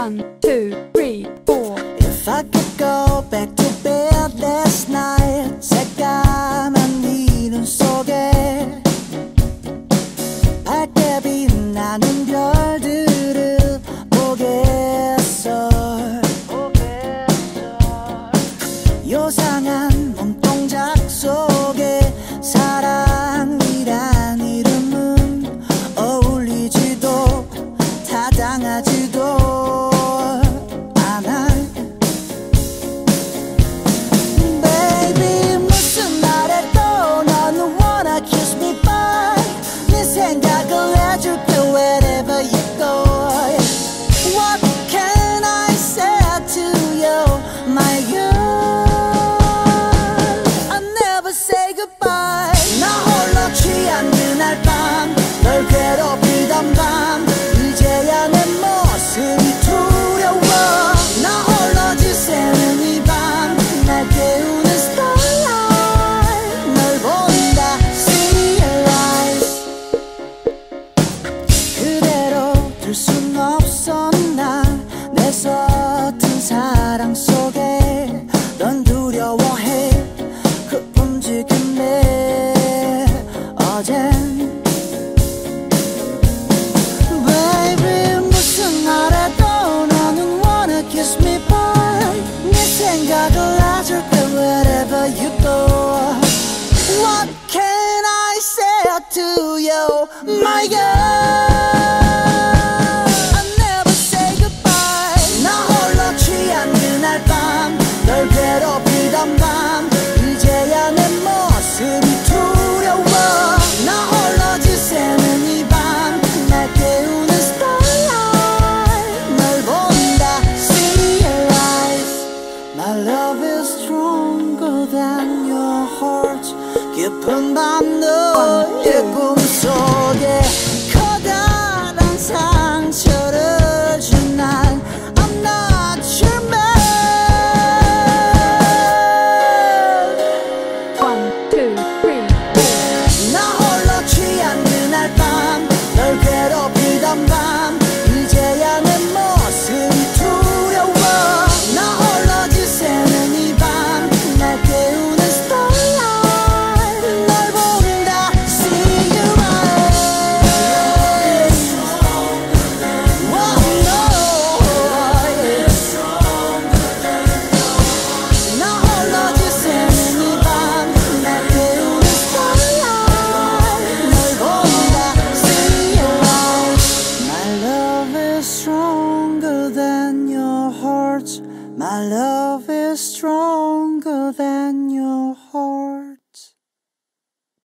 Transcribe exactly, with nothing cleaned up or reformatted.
One, two, three, four. If I could go back to bed last night, 새까만 이름 속에 밝게 빛나는 별들을 보겠어. 요상한 몸동작 속에 사랑이란 이름은 어울리지도 타당하지도 않아. Baby, 무슨 말 해도 너는 wanna kiss me by. 네 생각을 해줄게 wherever you go. What can I say to you, my girl? Say goodbye. 나 홀로 취한 그날 밤, 널 괴롭히던 밤, 이제야 내 모습이 두려워. 나 홀로 지새는 이 밤, 날 깨우는 starlight, 널 본다. See your eyes. 그대로 둘 순 없었나. 내 서툰 사랑 속에 넌 두려워해. 움직임에 어젠 Baby, 무슨 말 해도 너는 wanna kiss me by. 네 생각을 해줄게 wherever you go. What can I say to you, my girl? I never say goodbye. 나 홀로 취한 그날 밤, 널 괴롭히던 밤, 이제야 내 모습이 두려워. 나 홀로 지새는 이 밤, 날 깨우는 starlight, 널 본다. See your eyes. My love is stronger than your heart. 깊은 밤 너의 꿈속에 커다란 상처를 준 날 I'm not your man. 널 괴롭히던 밤, 이제야 내 모습이 두려워. 나 홀로 지새는 이 밤, 날 깨우는 starlight, 널 본다. See your eyes. Oh no. 나 홀로 지새는 이 밤, 날 깨우는 starlight, 널 본다. Stronger than your heart. My love is stronger than your heart.